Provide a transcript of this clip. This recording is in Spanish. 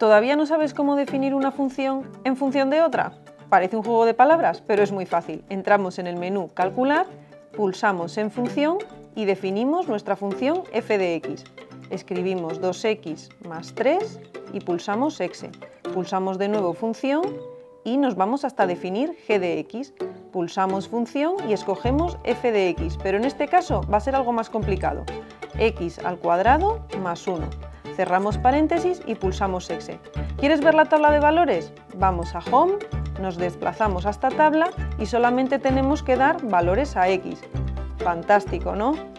¿Todavía no sabes cómo definir una función en función de otra? Parece un juego de palabras, pero es muy fácil. Entramos en el menú Calcular, pulsamos en Función y definimos nuestra función f de x. Escribimos 2x más 3 y pulsamos exe. Pulsamos de nuevo Función y nos vamos hasta definir g de x. Pulsamos Función y escogemos f de x, pero en este caso va a ser algo más complicado. X al cuadrado más 1. Cerramos paréntesis y pulsamos exe. ¿Quieres ver la tabla de valores? Vamos a Home, nos desplazamos hasta tabla y solamente tenemos que dar valores a x. Fantástico, ¿no?